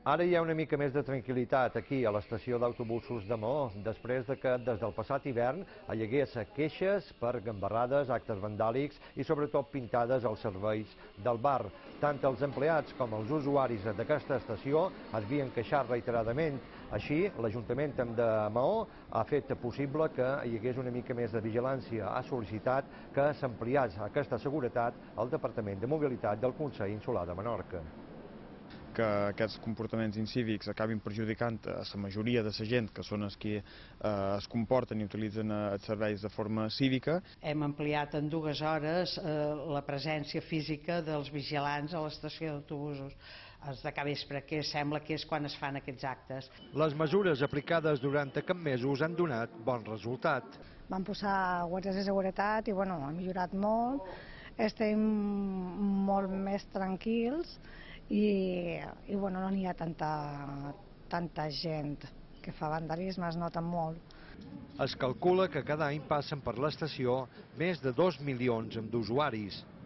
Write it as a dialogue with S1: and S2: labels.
S1: Ara hi ha una mica més de tranquil·litat aquí a l'estació d'autobusos de Maó, després que des del passat hivern hi hagués queixes per gambarrades, actes vandàlics i sobretot pintades als serveis del bar. Tant els empleats com els usuaris d'aquesta estació es havien queixat reiteradament. Així, l'Ajuntament de Maó ha fet possible que hi hagués una mica més de vigilància. Ha sol·licitat que s'ampliés aquesta seguretat al Departament de Mobilitat del Consell Insular de Menorca.
S2: Que aquests comportaments incívics acabin perjudicant a la majoria de la gent que són els que es comporten i utilitzen els serveis de forma cívica.
S3: Hem ampliat en 2 hores la presència física dels vigilants a l'estació d'autobusos els de capvespre, que sembla que és quan es fan aquests actes.
S1: Les mesures aplicades durant aquests mesos han donat bon resultat.
S4: Van posar guàrdies de seguretat i ha millorat molt, estem molt més tranquils i no n'hi ha tanta gent que fa vandalisme, es nota molt.
S1: Es calcula que cada any passen per l'estació més de 2 milions d'usuaris.